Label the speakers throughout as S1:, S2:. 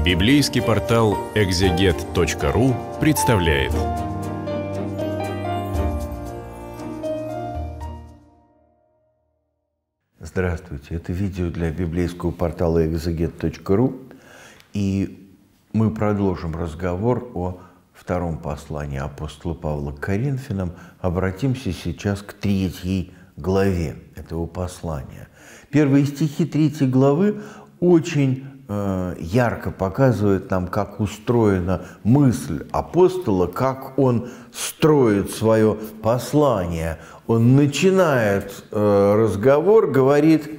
S1: Библейский портал экзегет.ру представляет.
S2: Здравствуйте, это видео для библейского портала экзегет.ру, и мы продолжим разговор о втором послании апостола Павла к Коринфянам. Обратимся сейчас к 3 главе этого послания. Первые стихи 3 главы очень ярко показывают нам, как устроена мысль апостола, как он строит свое послание. Он начинает разговор, говорит,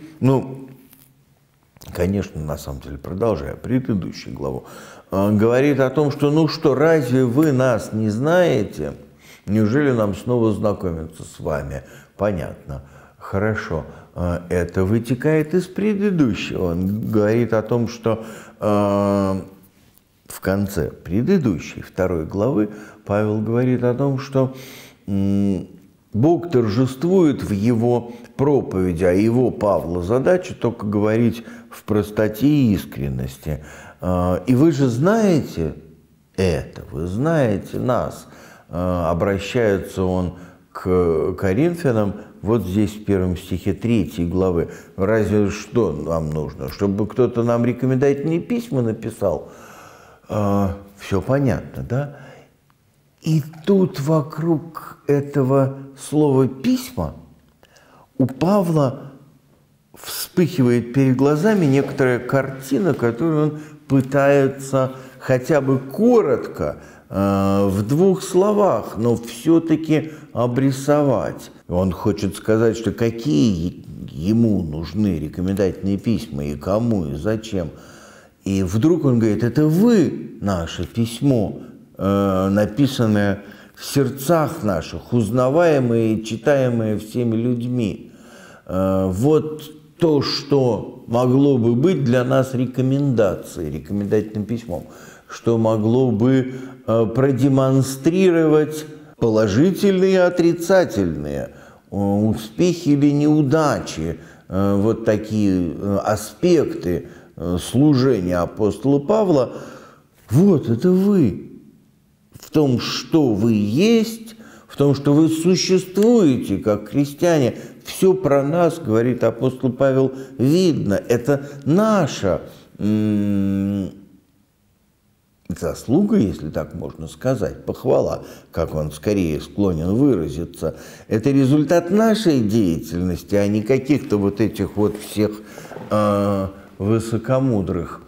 S2: конечно, на самом деле, продолжая предыдущую главу, говорит о том, что, разве вы нас не знаете? Неужели нам снова знакомиться с вами? Понятно, хорошо. Это вытекает из предыдущего. Он говорит о том, что в конце предыдущей 2 главы Павел говорит о том, что Бог торжествует в его проповеди, а его, Павла, задача только говорить в простоте и искренности. И вы же знаете это, вы знаете нас. Обращается он к Коринфянам вот здесь в 1 стихе 3 главы. Разве что нам нужно? Чтобы кто-то нам рекомендательные письма написал? Все понятно, да? И тут вокруг этого слова «письма» у Павла вспыхивает перед глазами некоторая картина, которую он пытается хотя бы коротко, в 2 словах, но все-таки обрисовать. Он хочет сказать, что какие ему нужны рекомендательные письма, и кому, и зачем. И вдруг он говорит, это вы, наше письмо, написанное в сердцах наших, узнаваемое и читаемое всеми людьми. Вот то, что могло бы быть для нас рекомендацией, рекомендательным письмом, что могло бы продемонстрировать положительные и отрицательные успехи или неудачи, вот такие аспекты служения апостола Павла. Вот это вы. В том, что вы есть, в том, что вы существуете как христиане, все про нас, говорит апостол Павел, видно. Это наша заслуга, если так можно сказать, похвала, как он скорее склонен выразиться. Это результат нашей деятельности, а не каких-то вот этих вот всех высокомудрых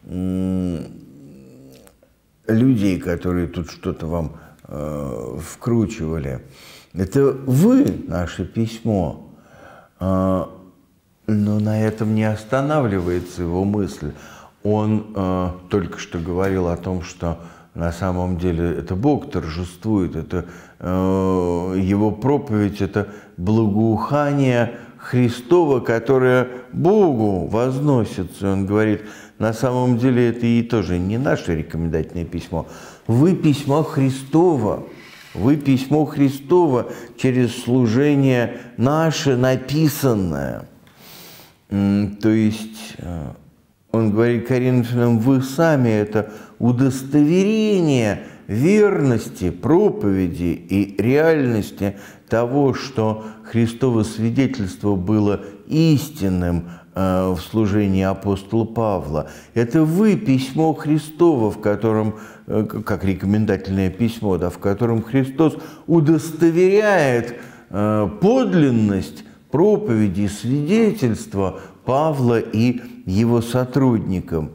S2: людей, которые тут что-то вам вкручивали. Это вы, наше письмо. Но на этом не останавливается его мысль. Он только что говорил о том, что на самом деле это Бог торжествует, это его проповедь, это благоухание Христова, которое Богу возносится. Он говорит, на самом деле это и тоже не наше рекомендательное письмо. Вы письмо Христово. Вы письмо Христово через служение наше написанное. То есть он говорит Коринфянам, вы сами это удостоверение верности, проповеди и реальности того, что Христово свидетельство было истинным в служении апостола Павла. Это вы письмо Христово, в котором, как рекомендательное письмо, да, в котором Христос удостоверяет подлинность проповеди, свидетельства Павла и его сотрудников.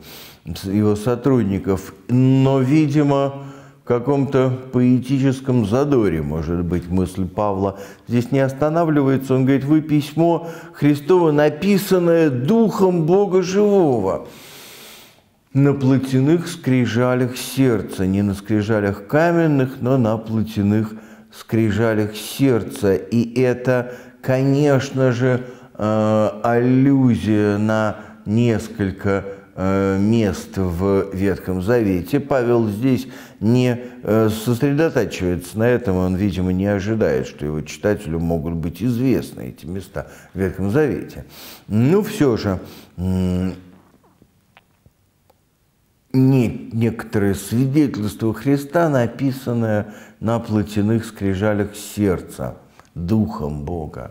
S2: Но, видимо, в каком-то поэтическом задоре, может быть, мысль Павла здесь не останавливается. Он говорит, вы письмо Христово, написанное Духом Бога Живого, на плотяных скрижалях сердца, не на скрижалях каменных, но на плотяных скрижалях сердца. И это, конечно же, аллюзия на несколько мест в Ветхом Завете. Павел здесь не сосредотачивается на этом, он, видимо, не ожидает, что его читателю могут быть известны эти места в Ветхом Завете. Но все же некоторое свидетельство Христа, написанное на плотяных скрижалях сердца, Духом Бога.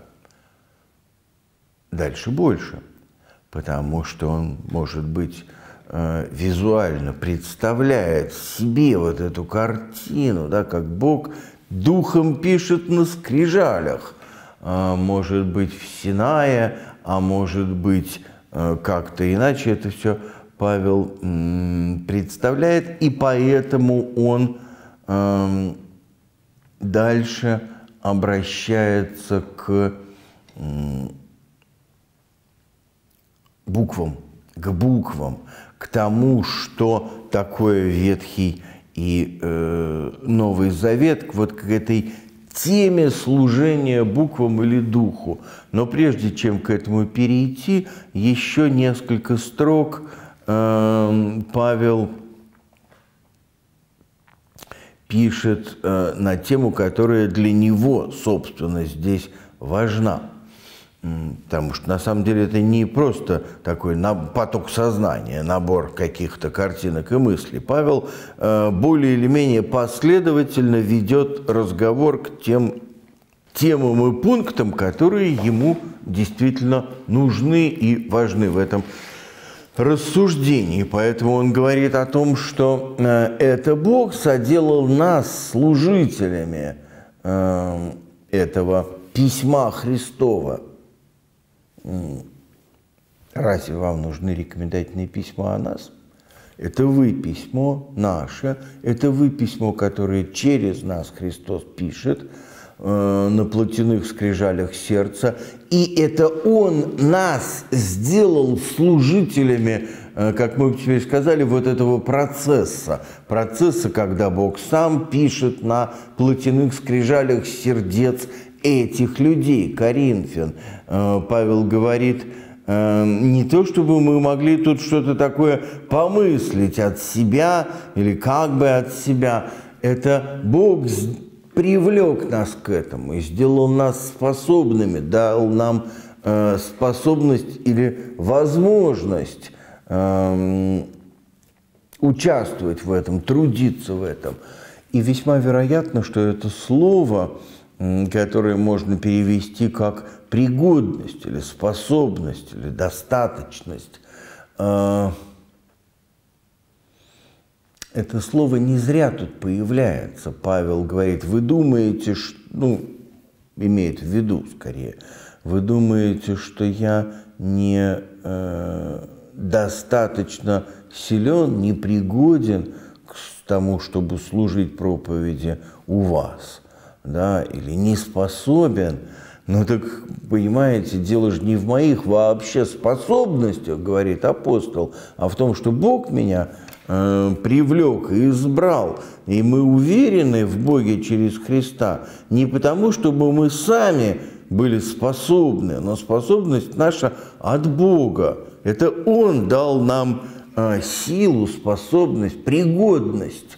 S2: Дальше больше, потому что он, может быть, визуально представляет себе вот эту картину, да, как Бог Духом пишет на скрижалях, может быть, в Синае, а может быть, как-то иначе это все Павел представляет, и поэтому он дальше обращается к буквам, к тому, что такое Ветхий и Новый Завет, вот к этой теме служения буквам или духу. Но прежде чем к этому перейти, еще несколько строк Павел пишет на тему, которая для него, собственно, здесь важна. Потому что, на самом деле, это не просто такой поток сознания, набор каких-то картинок и мыслей. Павел более или менее последовательно ведет разговор к тем темам и пунктам, которые ему действительно нужны и важны в этом рассуждении. Поэтому он говорит о том, что это Бог соделал нас служителями этого письма Христова. Разве вам нужны рекомендательные письма о нас? Это вы письмо наше, это вы письмо, которое через нас Христос пишет на плотяных скрижалях сердца. И это Он нас сделал служителями, как мы теперь сказали, вот этого процесса. Процесса, когда Бог сам пишет на плотяных скрижалях сердец этих людей, коринфян. Павел говорит, не то чтобы мы могли тут что-то такое помыслить от себя или как бы от себя. Это Бог привлек нас к этому и сделал нас способными, дал нам способность или возможность участвовать в этом, трудиться в этом. И весьма вероятно, что это слово, которое можно перевести как пригодность или способность или достаточность. Это слово не зря тут появляется. Павел говорит, вы думаете, имеет в виду скорее, вы думаете, что я не достаточно силен, непригоден к тому, чтобы служить проповеди у вас, да, или не способен. Ну так, понимаете, дело же не в моих вообще способностях, говорит апостол, а в том, что Бог меня привлек и избрал. И мы уверены в Боге через Христа не потому, чтобы мы сами были способны, но способность наша от Бога. Это Он дал нам силу, способность, пригодность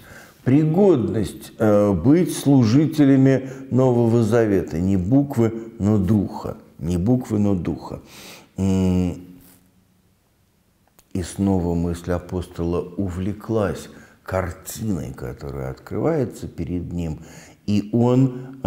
S2: быть служителями Нового Завета. Не буквы, но духа. Не буквы, но духа. И снова мысль апостола увлеклась картиной, которая открывается перед ним, и он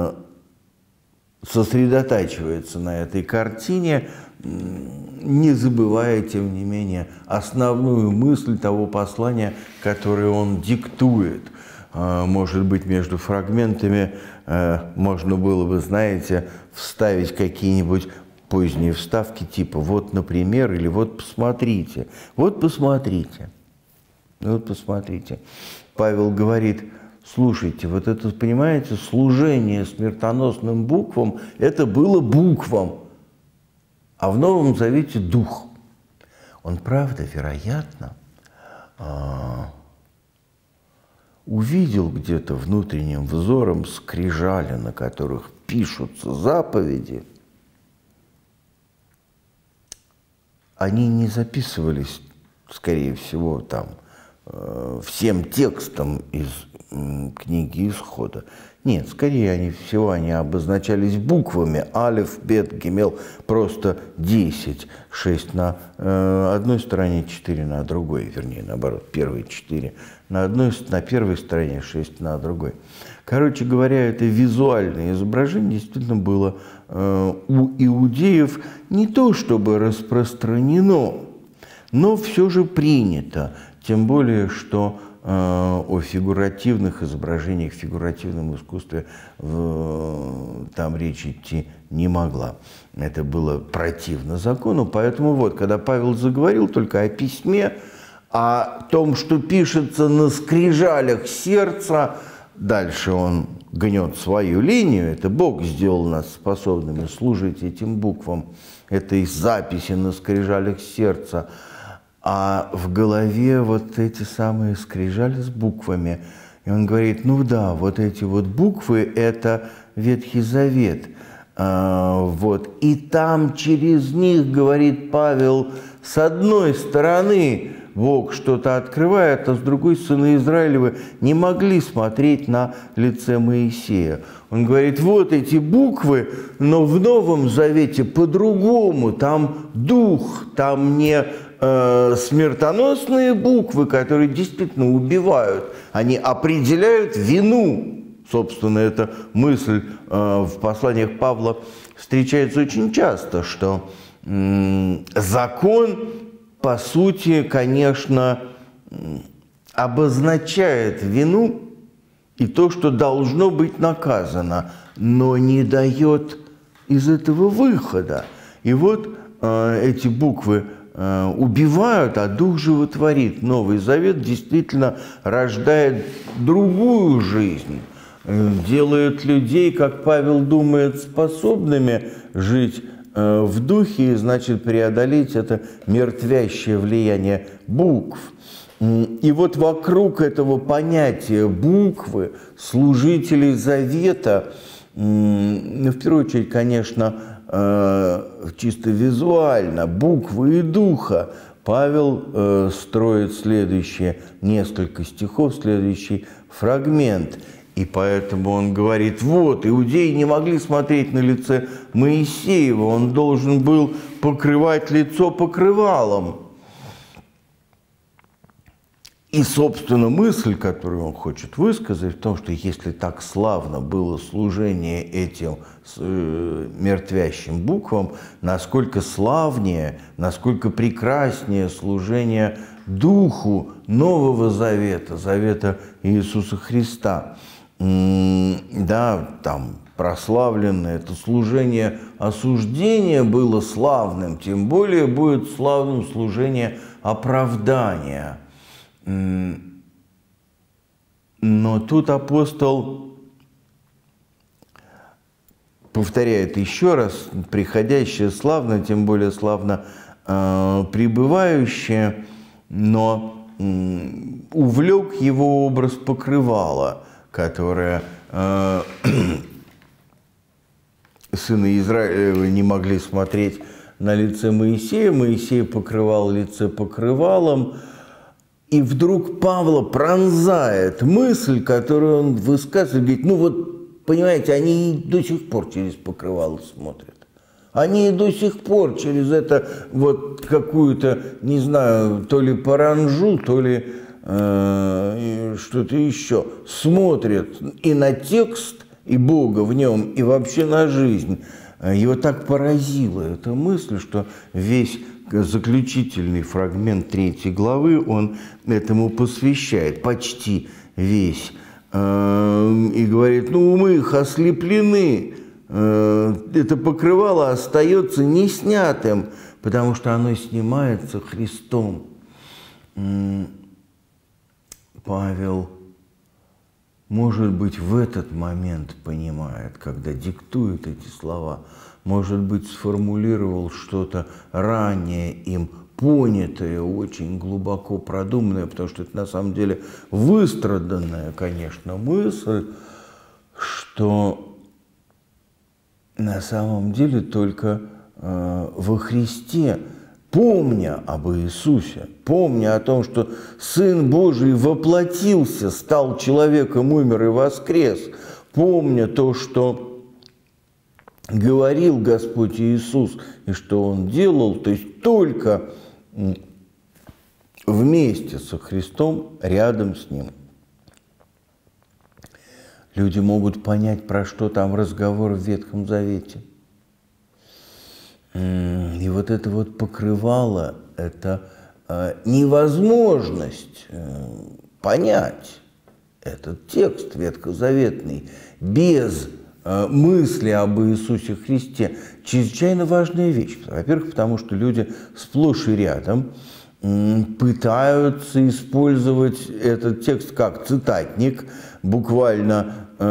S2: сосредотачивается на этой картине, не забывая, тем не менее, основную мысль того послания, которое он диктует. Может быть, между фрагментами можно было бы, знаете, вставить какие-нибудь поздние вставки типа «вот, например», или «вот, посмотрите». «Вот, посмотрите». «Вот, посмотрите». Павел говорит, слушайте, вот это, понимаете, служение смертоносным буквам, это было буквам, а в Новом Завете – дух. Он, правда, вероятно, увидел где-то внутренним взором скрижали, на которых пишутся заповеди. Они не записывались, скорее всего, там всем текстом из книги Исхода. Нет, скорее они обозначались буквами. Алеф, Бет, Гимел, просто 10. 6 на одной стороне, 4 на другой. Вернее, наоборот, первые 4 на первой стороне, 6 на другой. Короче говоря, это визуальное изображение действительно было у иудеев не то чтобы распространено, но все же принято. Тем более, что о фигуративных изображениях, фигуративном искусстве там речь идти не могла. Это было противно закону. Поэтому вот, когда Павел заговорил только о письме, о том, что пишется на скрижалях сердца, дальше он гнет свою линию. Это Бог сделал нас способными служить этим буквам, этой записи на скрижалях сердца. А в голове вот эти самые скрижали с буквами. И он говорит, ну да, вот эти вот буквы – это Ветхий Завет. Вот. И там через них, говорит Павел, с одной стороны Бог что-то открывает, а с другой сыны Израилевы не могли смотреть на лице Моисея. Он говорит, вот эти буквы, но в Новом Завете по-другому. Там дух, там не смертоносные буквы, которые действительно убивают. Они определяют вину. Собственно, эта мысль в посланиях Павла встречается очень часто, что закон, по сути, конечно, обозначает вину и то, что должно быть наказано, но не дает из этого выхода. И вот эти буквы убивают, а Дух животворит. Новый Завет действительно рождает другую жизнь, делает людей, как Павел думает, способными жить в Духе, и, значит, преодолеть это мертвящее влияние букв. И вот вокруг этого понятия буквы, служителей Завета, в первую очередь, конечно, чисто визуально, буквы и духа, Павел строит следующие несколько стихов, следующий фрагмент. И поэтому он говорит, вот, иудеи не могли смотреть на лице Моисеева, он должен был покрывать лицо покрывалом. И, собственно, мысль, которую он хочет высказать, в том, что если так славно было служение этим мертвящим буквам, насколько славнее, насколько прекраснее служение Духу Нового Завета, Завета Иисуса Христа. Да, там прославленное это служение осуждения было славным, тем более будет славным служение оправдания. Но тут апостол повторяет еще раз, приходящее славно, тем более славно пребывающее, но увлек его образ покрывала, которое сыны Израилевы не могли смотреть на лице Моисея. Моисей покрывал лице покрывалом. И вдруг Павла пронзает мысль, которую он высказывает, говорит, ну вот, понимаете, они до сих пор через покрывало смотрят. Они до сих пор через это вот какую-то, не знаю, то ли паранжу, то ли что-то еще смотрят и на текст, и Бога в нем, и вообще на жизнь. Его так поразила эта мысль, что весь заключительный фрагмент 3 главы он этому посвящает, почти весь. И говорит, ну, умы их ослеплены, это покрывало остается не снятым, потому что оно снимается Христом. Павел, может быть, в этот момент понимает, когда диктует эти слова, может быть, сформулировал что-то ранее им понятое, очень глубоко продуманное, потому что это на самом деле выстраданная, конечно, мысль, что на самом деле только во Христе помня об Иисусе, помня о том, что Сын Божий воплотился, стал человеком, умер и воскрес, помня то, что говорил Господь Иисус и что Он делал, то есть только вместе со Христом, рядом с Ним, люди могут понять, про что там разговор в Ветхом Завете. И вот это вот покрывало, это невозможность понять этот текст ветхозаветный без мысли об Иисусе Христе. Чрезвычайно важная вещь. Во-первых, потому что люди сплошь и рядом пытаются использовать этот текст как цитатник, буквально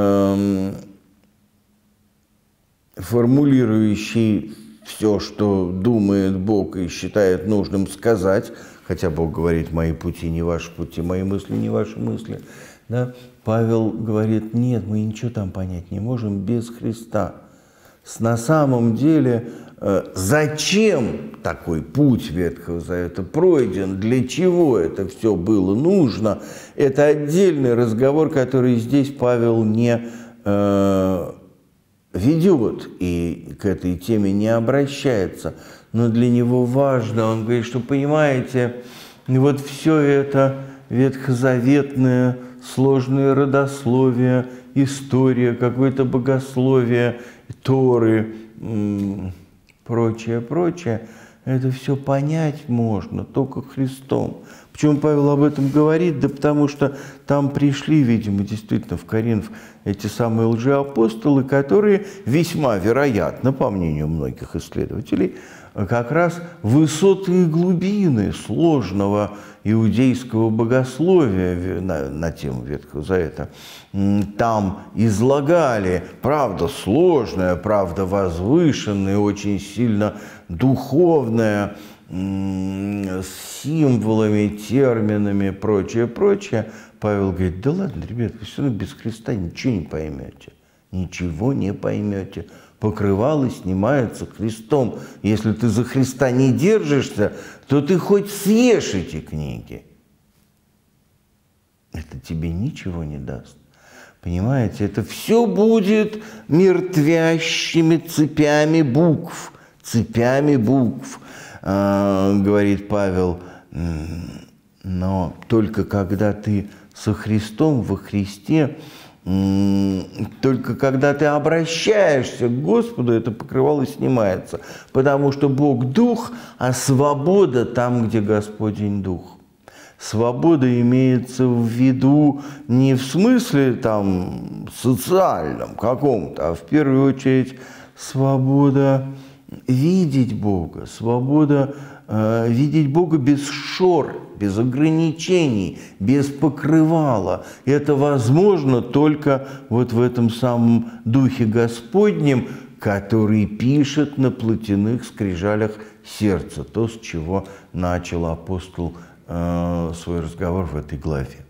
S2: формулирующий все, что думает Бог и считает нужным сказать, хотя Бог говорит: «Мои пути не ваши пути, мои мысли не ваши мысли». Да? Павел говорит: нет, мы ничего там понять не можем без Христа. На самом деле, зачем такой путь Ветхого Завета пройден, для чего это все было нужно, это отдельный разговор, который здесь Павел не ведет и к этой теме не обращается. Но для него важно, он говорит, что, понимаете, вот все это ветхозаветное, сложное родословие, история, какое-то богословие, Торы, прочее, прочее, это все понять можно только Христом. Почему Павел об этом говорит? Да потому что там пришли, видимо, действительно в Коринф эти самые лжеапостолы, которые весьма вероятно, по мнению многих исследователей, как раз высоты и глубины сложного иудейского богословия на тему Ветхого Завета там излагали. Правда сложная, правда возвышенная, очень сильно духовная, с символами, терминами, прочее, прочее. Павел говорит: да ладно, ребят, вы все равно без Христа ничего не поймете. Ничего не поймете. Покрывало снимается Христом. Если ты за Христа не держишься, то ты хоть съешь эти книги. Это тебе ничего не даст. Понимаете, это все будет мертвящими цепями букв. Цепями букв, говорит Павел. Но только когда ты со Христом, во Христе, только когда ты обращаешься к Господу, это покрывало снимается. Потому что Бог – Дух, а свобода там, где Господень Дух. Свобода имеется в виду не в смысле там социальном каком-то, а в первую очередь свобода видеть Бога, свобода видеть Бога без шор, без ограничений, без покрывала. Это возможно только вот в этом самом Духе Господнем, который пишет на плотяных скрижалях сердца, то, с чего начал апостол свой разговор в этой главе.